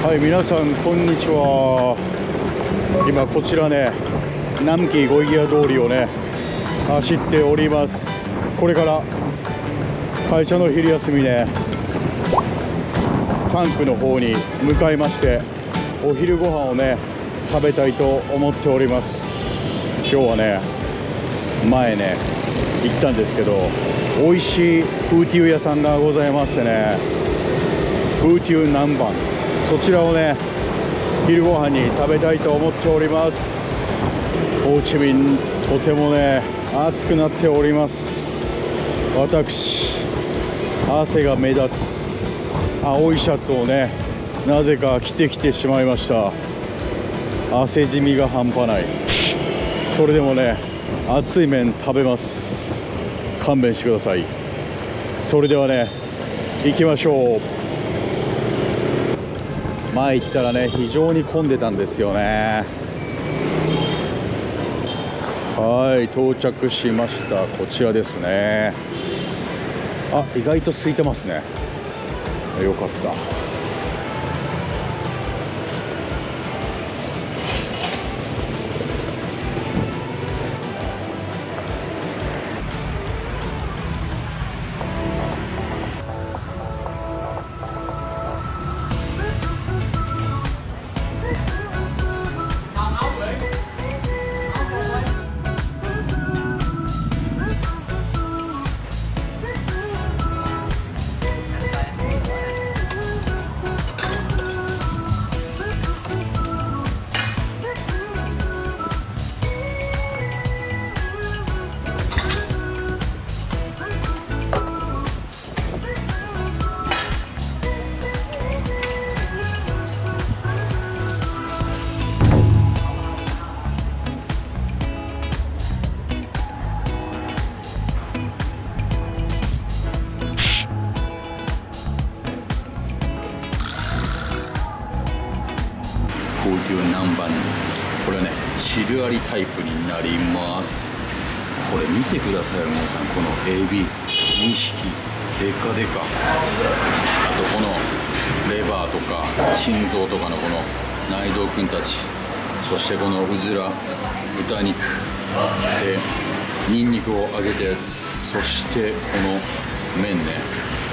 はい、皆さんこんにちは。今こちらね、南紀五木屋通りをね走っております。これから会社の昼休みね、3区の方に向かいまして、お昼ご飯をね食べたいと思っております。今日はね、前ね行ったんですけど、美味しいフーティー屋さんがございましてね、フーティー南蛮、そちらをね昼ご飯に食べたいと思っております。ホーチミンとてもね暑くなっております。私汗が目立つ青いシャツをねなぜか着てきてしまいました。汗じみが半端ない。それでもね熱い麺食べます。勘弁してください。それではね行きましょう。前行ったらね非常に混んでたんですよね。はい、到着しました。こちらですね。あ、意外と空いてますね。よかった。高級南蛮、これね汁ありタイプになります。これ見てくださいよ皆さん、このエビ2匹でかでか、あとこのレバーとか心臓とかのこの内臓くんたち、そしてこのうずら豚肉でニンニクを揚げたやつ、そしてこの麺ね、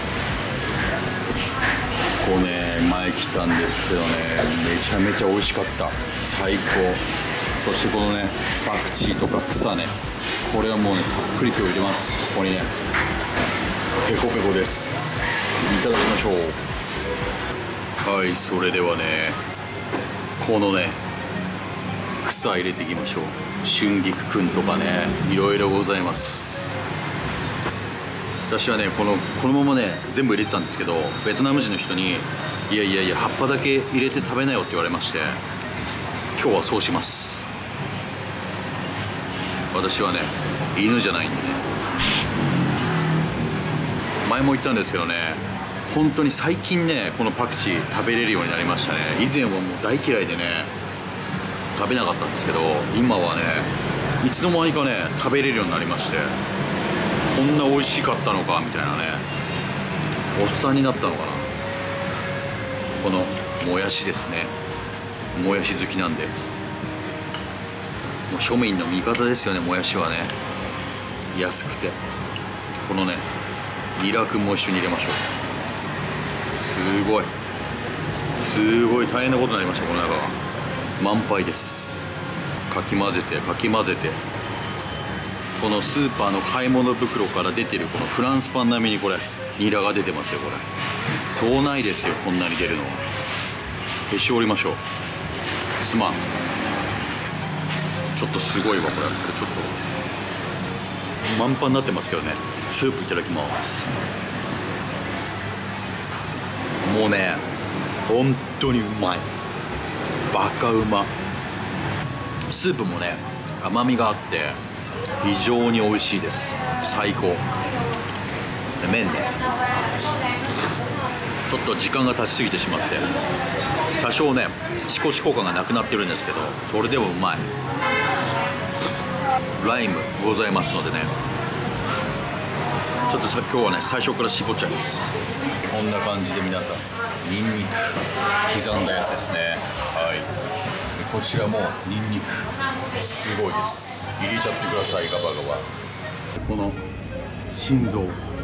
ここね前来たんですけどね、めちゃめちゃ美味しかった。最高。そしてこのねパクチーとか草ね、これはもうねたっぷりと入れます。ここにねペコペコです。いただきましょう。はい、それではねこのね草入れていきましょう。春菊くんとかねいろいろございます。私はねこのままね全部入れてたんですけど、ベトナム人の人にいやいやいや葉っぱだけ入れて食べなよって言われまして、今日はそうします。私はね犬じゃないんでね。前も言ったんですけどね、本当に最近ねこのパクチー食べれるようになりましたね。以前はもう大嫌いでね食べなかったんですけど、今はねいつの間にかね食べれるようになりまして、こんな美味しかったのかみたいなね、おっさんになったのかな。このもやしですね、もやし好きなんで、もう庶民の味方ですよね、もやしはね。安くて、このねニラくんも一緒に入れましょう。すごい大変なことになりました。この中は満杯です。かき混ぜてかき混ぜて、このスーパーの買い物袋から出てるこのフランスパン並みにこれニラが出てますよ。これそうないですよ、こんなに出るのは。へし折りましょう。すまん、ちょっとすごいわこれ。ちょっと満帆になってますけどね。スープいただきます。もうね本当にうまい、バカうま。スープもね甘みがあって非常に美味しいです。最高。麺ねちょっと時間が経ちすぎてしまって多少ねシコシコ感がなくなってるんですけど、それでもうまい。ライムございますのでね、 ちょっとさ今日はね最初から絞っちゃいます。こんな感じで皆さんニンニク刻んだやつですね。はい、でこちらもニンニクすごいです。入れちゃってください、ガバガバ。この心臓、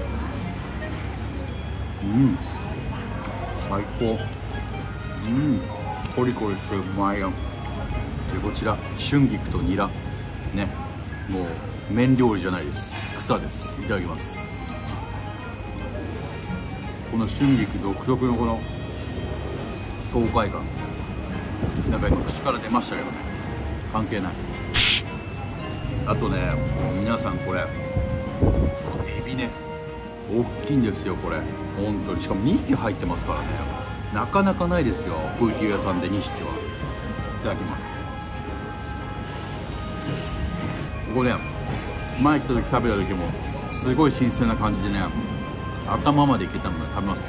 最高。コリコリしてうまいよ。でこちら春菊とニラね、もう麺料理じゃないです、草です。いただきます。この春菊独特のこの爽快感、なんか今口から出ましたけどね、関係ない。あとね皆さんこれエビね、大きいんですよこれ本当に。しかも2匹入ってますからね、なかなかないですよ風景屋さんで2匹は。いただきます。ここね前来た時食べた時もすごい新鮮な感じでね、頭までいけたので食べます。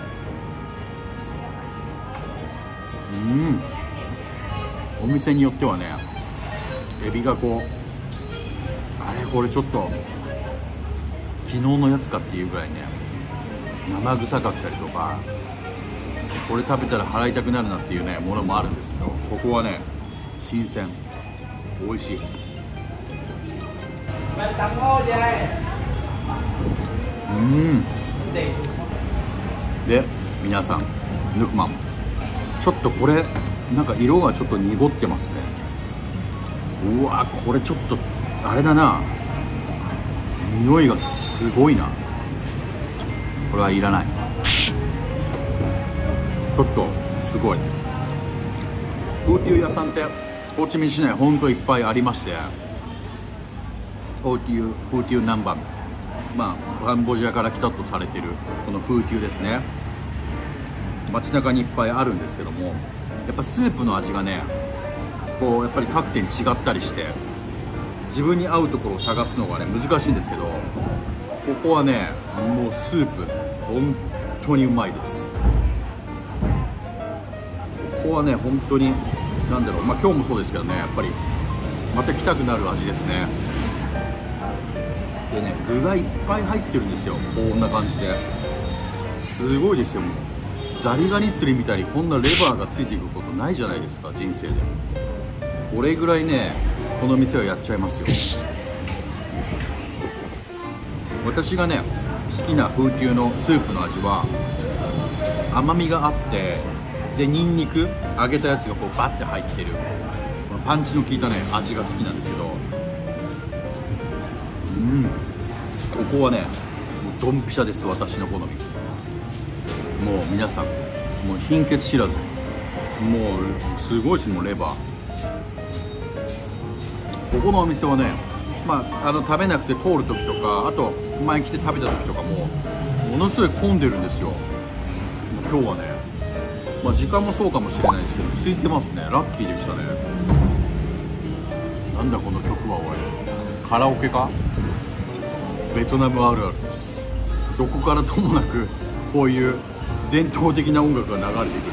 お店によってはねエビがこうあれこれちょっと昨日のやつかっていうぐらいね生臭かったりとか、これ食べたら払いたくなるなっていうねものもあるんですけど、ここはね新鮮、美味しい。で皆さんヌクマン、ちょっとこれなんか色がちょっと濁ってますね。うわこれちょっとあれだな、匂いがすごいな。これはいらない、ちょっとすごい。風ティー屋さんってホーチミン市内ほんといっぱいありまして、風ティー南蛮、カンボジアから来たとされてるこの風ティーですね、街中にいっぱいあるんですけども、やっぱスープの味がねこうやっぱり各店違ったりして、自分に合うところを探すのがね難しいんですけど、ここはねもうスープ本当にうまいです。ここはね本当になんだろう、今日もそうですけどね、やっぱりまた来たくなる味ですね。でね具がいっぱい入ってるんですよ、こんな感じですごいですよ。もうザリガニ釣りみたいにこんなレバーがついていくことないじゃないですか、人生で。これぐらいねこの店はやっちゃいますよ。私がね好きな風ティーのスープの味は甘みがあって、でニンニク揚げたやつがこうバッて入ってるパンチの効いたね味が好きなんですけど、ここはねもうドンピシャです、私の好み。もう皆さんもう貧血知らず、もうすごいです。もうレバー、ここのお店はね食べなくて通る時とか、あと前来て食べた時とかもものすごい混んでるんですよ。今日はね時間もそうかもしれないですけど空いてますね。ラッキーでしたね。なんだこの曲は、おいカラオケか。ベトナムあるあるです。どこからともなくこういう伝統的な音楽が流れてくるんで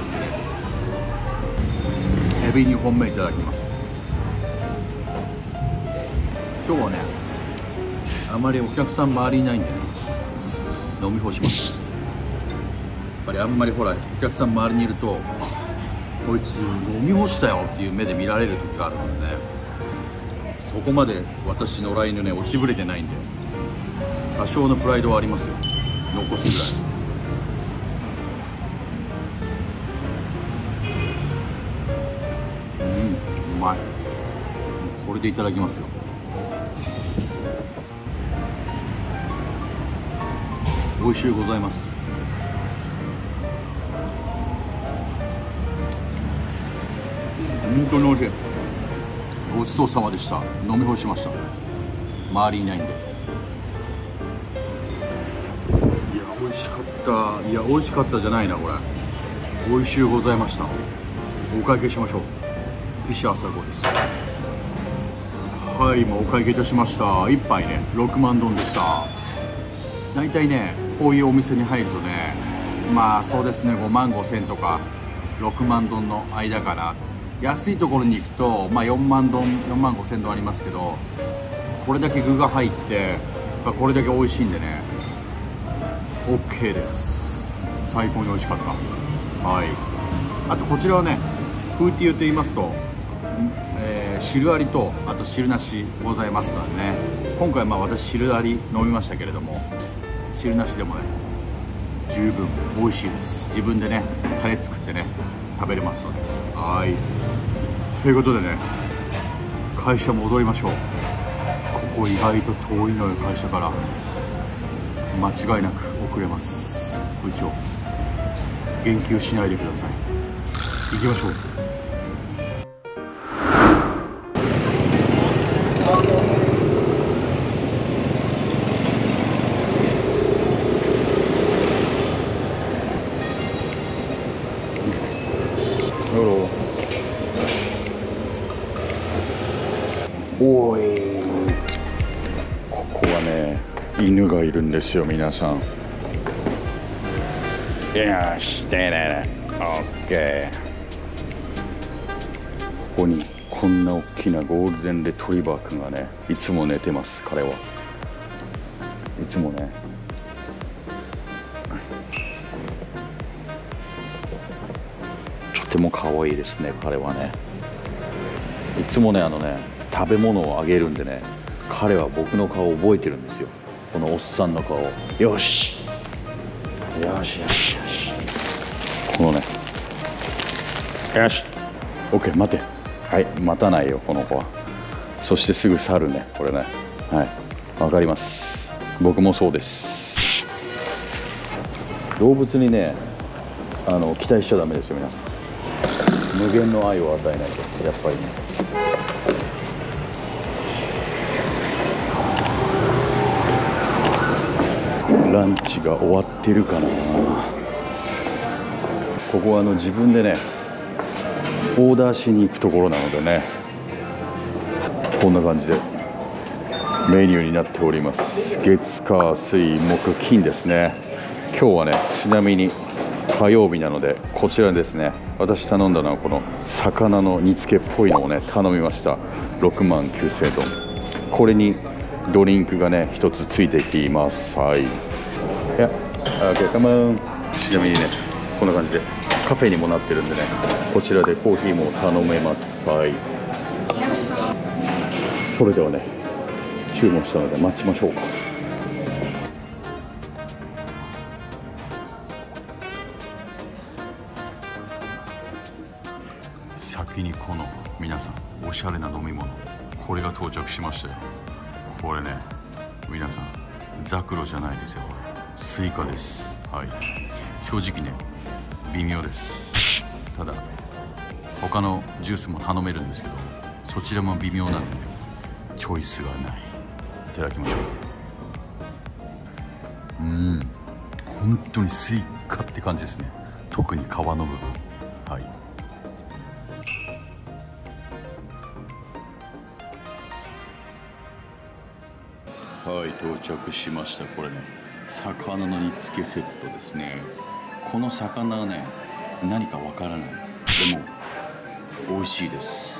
ね、エビ2本目いただきます。今日はねあまりお客さん周りいないんでね飲み干します。やっぱりあんまりほらお客さん周りにいるとこいつ飲み干したよっていう目で見られる時があるのでね、そこまで私野良犬ね落ちぶれてないんで多少のプライドはありますよ、残すぐらい。うまい。これでいただきますよ。美味しゅうございます。本当に美味しい。ごちそうさまでした。飲み干しました。周りいないんで。いや美味しかった。いや美味しかったじゃないなこれ。美味しゅうございました。お会計しましょう。フィッシュ朝子です。はい、今お会計いたしました。1杯ね6万ドンでした。大体ねこういうお店に入るとねそうですね5万5千とか6万ドンの間かな。安いところに行くと4万ドン4万5千ドンありますけど、これだけ具が入ってこれだけ美味しいんでね OK です。最高に美味しかった。はい。あとこちらはねフーティーユと言いますと、汁ありとあと汁なしございますのでね、今回私汁あり飲みましたけれども、汁なしでもね十分美味しいです。自分でねタレ作ってね食べれますので。はい、ということでね会社戻りましょう。ここ意外と遠いのよ。会社から間違いなく遅れます。部長言及しないでください。行きましょう。おい、ここはね犬がいるんですよ皆さん。よし、でね、オッケー。ここにこんな大きなゴールデンレトリバー君がねいつも寝てます。彼はいつもねとても可愛いですね。彼はねいつもね食べ物をあげるんでね、彼は僕の顔を覚えてるんですよ。このおっさんの顔を。よしよしよしよし、このね、よし OK、 待て。はい、待たないよこの子は。そしてすぐ去るね、これね。はい、わかります。僕もそうです。動物にね期待しちゃダメですよ皆さん。無限の愛を与えないとやっぱりね。ランチが終わってるかな。ここは自分でねオーダーしに行くところなのでね、こんな感じでメニューになっております。月火水木金ですね。今日はねちなみに火曜日なので、こちらですね、私頼んだのはこの魚の煮付けっぽいのをね頼みました。69,000円。これにドリンクがね1つついてきます。はい、いや、OK、カモン。ちなみにねこんな感じでカフェにもなってるんでね、こちらでコーヒーも頼めます。はい、それではね注文したので待ちましょうか。先にこの皆さんおしゃれな飲み物、これが到着しましたよ。これね皆さんザクロじゃないですよ、スイカです。はい、正直ね微妙です。ただ他のジュースも頼めるんですけど、そちらも微妙なんで、ね、チョイスがない。いただきましょう。本当にスイカって感じですね。特に皮の部分。はい、はい、到着しました。これね魚の煮付けセットですね。この魚はね何かわからない。でも美味しいです。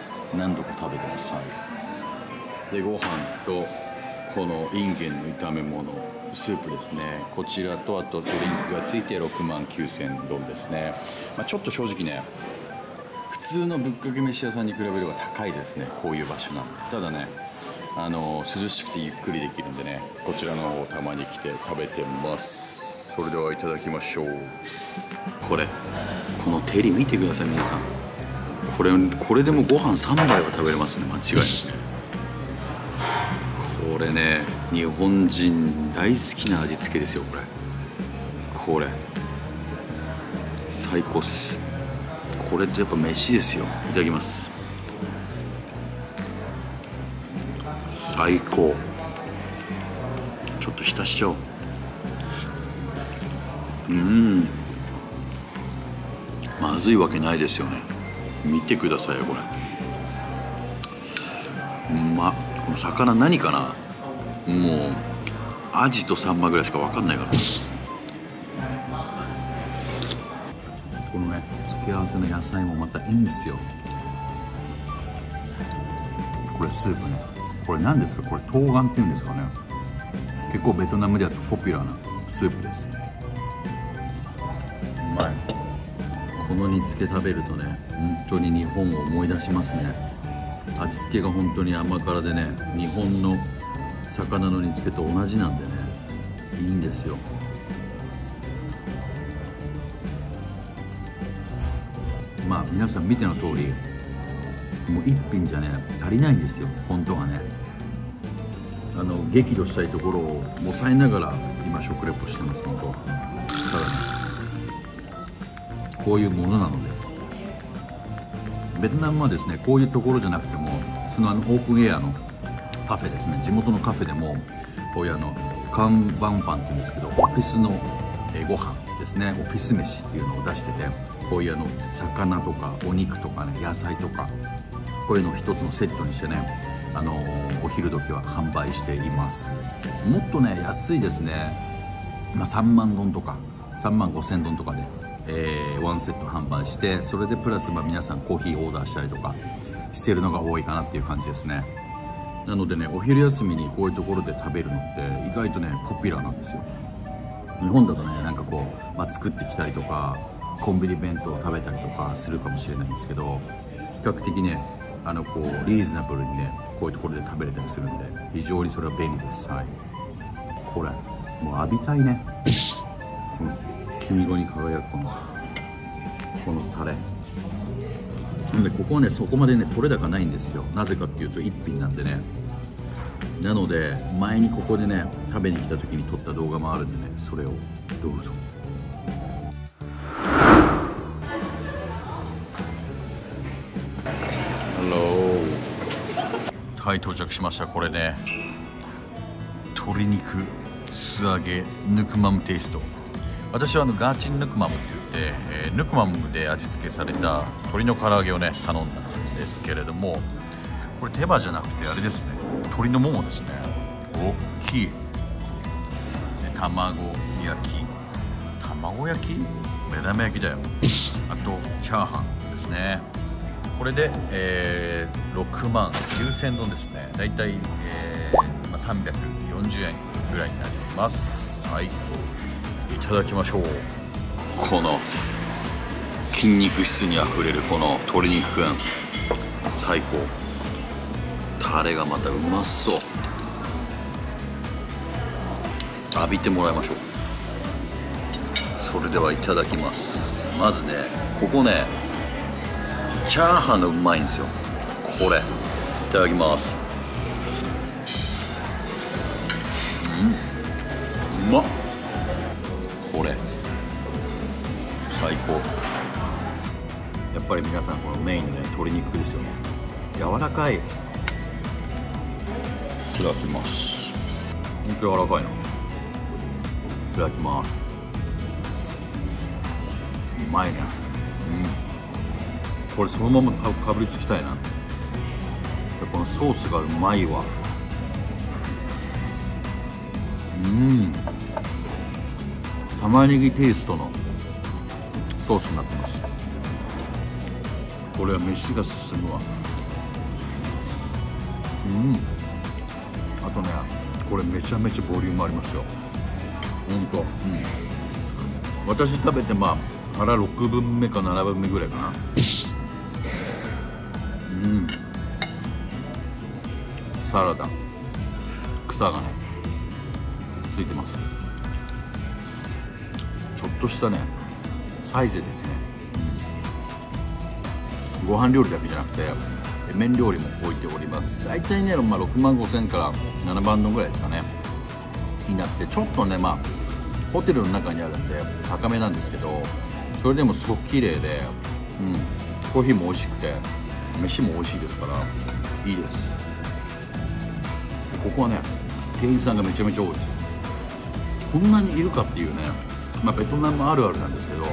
何度か食べてます。はい、でご飯とこのインゲンの炒め物スープですね。こちらとあとドリンクがついて69,000ドルですね。ちょっと正直ね普通のぶっかけ飯屋さんに比べれば高いですね。こういう場所なんで。ただね涼しくてゆっくりできるんでね、こちらの方たまに来て食べてます。それではいただきましょう。この照り見てください皆さん。これでもご飯3杯は食べれますね、間違いなくね。これね日本人大好きな味付けですよ。これ最高っす。これってやっぱ飯ですよ。いただきます。最高。ちょっと浸しちゃおう。まずいわけないですよね。見てくださいよこれ。この魚何かな、もうアジとサンマぐらいしか分かんないから。このね付け合わせの野菜もまたいいんですよ。これスープね、これ何ですか、これ冬瓜っていうんですかね。 結構ベトナムではポピュラーなスープです。うまい。この煮付け食べるとね、本当に日本を思い出しますね。味付けが本当に甘辛でね、日本の魚の煮付けと同じなんでね、いいんですよ。まあ皆さん見ての通り、もう一品じゃね足りないんですよ、本当はね。激怒したいところを抑えながら今食レポしてます。本当ただね、こういうものなので、ベトナムはですね、こういうところじゃなくてもそのオープンエアのカフェですね、地元のカフェでもこういうカンバンパンって言うんですけど、オフィスのご飯ですね、オフィス飯っていうのを出してて、こういう魚とかお肉とかね、野菜とかこういうのを一つのセットにしてね、お昼時は販売しています。もっとね安いですね、3万ドンとか3万5千ドンとかで、ワンセット販売して、それでプラス皆さんコーヒーオーダーしたりとかしてるのが多いかなっていう感じですね。なのでね、お昼休みにこういうところで食べるのって意外とねポピュラーなんですよ。日本だとね、なんかこう、作ってきたりとかコンビニ弁当を食べたりとかするかもしれないんですけど、比較的ねこうリーズナブルにね、こういうところで食べれたりするんで、非常にそれは便利です。はい、これもう浴びたいね、この黄身に輝くこのタレなんで、ここはねそこまでね取れ高ないんですよ。なぜかっていうと一品なんでね。なので前にここでね食べに来た時に撮った動画もあるんでね、それをどうぞ。はい、到着しました。これね、鶏肉素揚げヌクマムテイスト。私はガーチンヌクマムって言って、ヌクマムで味付けされた鶏の唐揚げをね頼んだんですけれども、これ手羽じゃなくてあれですね、鶏のももですね。大きいで、卵焼き目玉焼きだよ。あとチャーハンですね。これで、6万9千ドンですね。だいたい、340円ぐらいになります。はい、いただきましょう。この筋肉質にあふれるこの鶏肉感、最高。タレがまたうまそう。浴びてもらいましょう。それではいただきます。まずね、ここねチャーハンがうまいんですよ。これいただきます。うまっ。これ最高。やっぱり皆さんこのメインのね鶏肉ですよね、柔らかい。いただきます。ほんと柔らかいな。いただきます。うまいね。これそのままかぶりつきたいな。このソースがうまいわ。玉ねぎテイストのソースになってます。これは飯が進むわ。あとね、これめちゃめちゃボリュームありますよ。ほんと、私食べて腹6分目か7分目ぐらいかな。サラダ草がねついてます。ちょっとしたねサイゼですね。ご飯料理だけじゃなくて麺料理も置いております。大体ね、6万5千から7万ドンぐらいですかねになって、ちょっとねホテルの中にあるんで高めなんですけど、それでもすごく綺麗で、コーヒーも美味しくて飯も美味しいですからいいです。ここはね店員さんがめちゃめちゃ多いです。こんなにいるかっていうね、ベトナムあるあるなんですけど、こ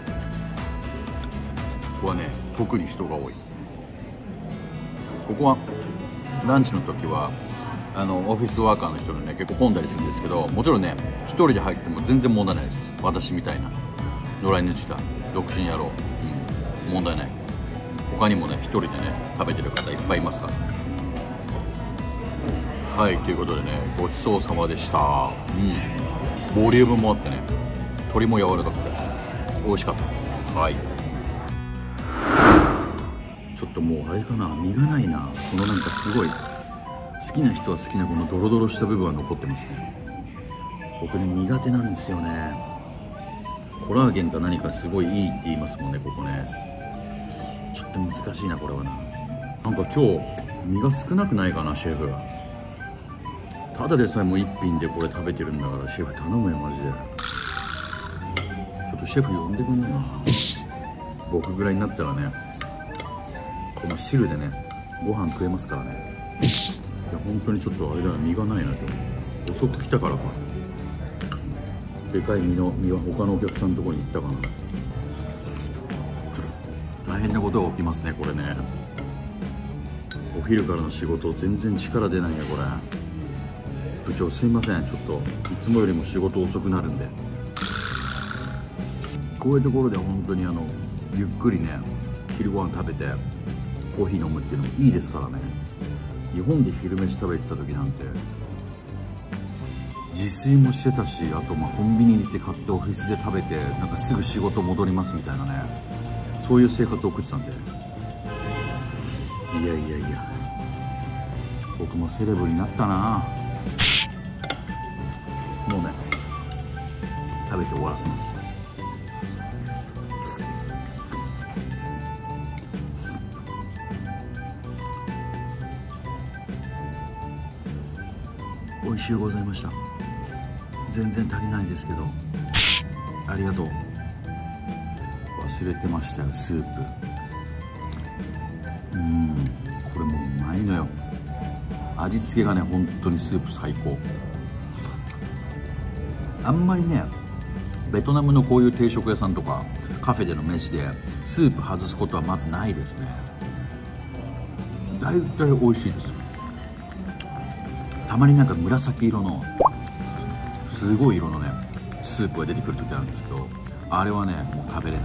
こはね特に人が多い。ここはランチの時はオフィスワーカーの人のね結構混んだりするんですけど、もちろんね一人で入っても全然問題ないです。私みたいな野良犬した独身野郎、問題ない。他にもね一人でね食べてる方いっぱいいますから。 はい、ということでね、ごちそうさまでした。ボリュームもあってね、鶏も柔らかくて美味しかった。はい。ちょっともうあれかな、身がないな。このなんかすごい好きな人は好きなこのドロドロした部分は残ってますね。僕ね、苦手なんですよね。コラーゲンか何かすごいいいって言いますもんね、ここね。ちょっと難しいな、これはな。なんか今日身が少なくないかな、シェフ。ただでさえも1品でこれ食べてるんだから、シェフ頼むよマジで。ちょっとシェフ呼んでくんねえな。僕ぐらいになったらね、この汁でねご飯食えますからね。いや本当にちょっとあれだな、身がないな。今日遅く来たからか、でかい身は他のお客さんのところに行ったかな。大変なことが起きますねこれね。お昼からの仕事全然力出ないやこれ。部長すいません、ちょっといつもよりも仕事遅くなるんで。こういうところで本当にゆっくりね昼ご飯食べてコーヒー飲むっていうのもいいですからね。日本で昼飯食べてた時なんて自炊もしてたし、あとコンビニに行って買ってオフィスで食べてなんかすぐ仕事戻りますみたいなね、そういう生活を送ってたんで。いや僕もセレブになったな。もうね食べて終わらせます。美味しゅうございました。全然足りないですけどありがとう。忘れてましたよ、スープ。これもうまいのよ。味付けがね本当にスープ最高。あんまりねベトナムのこういう定食屋さんとかカフェでの飯でスープ外すことはまずないですね。大体美味しいです。たまになんか紫色のすごい色のねスープが出てくる時あるんですけど、あれはねもう食べれない。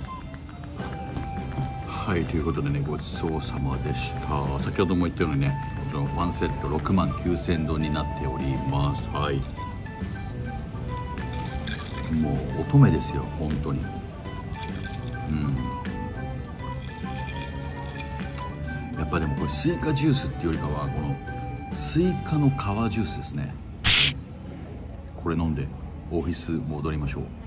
はい、ということでねごちそうさまでした。先ほども言ったようにねワンセット6万9000ドンになっております。はい、もう乙女ですよ本当に。やっぱでもこれスイカジュースっていうよりかはこのスイカの皮ジュースですね。これ飲んでオフィス戻りましょう。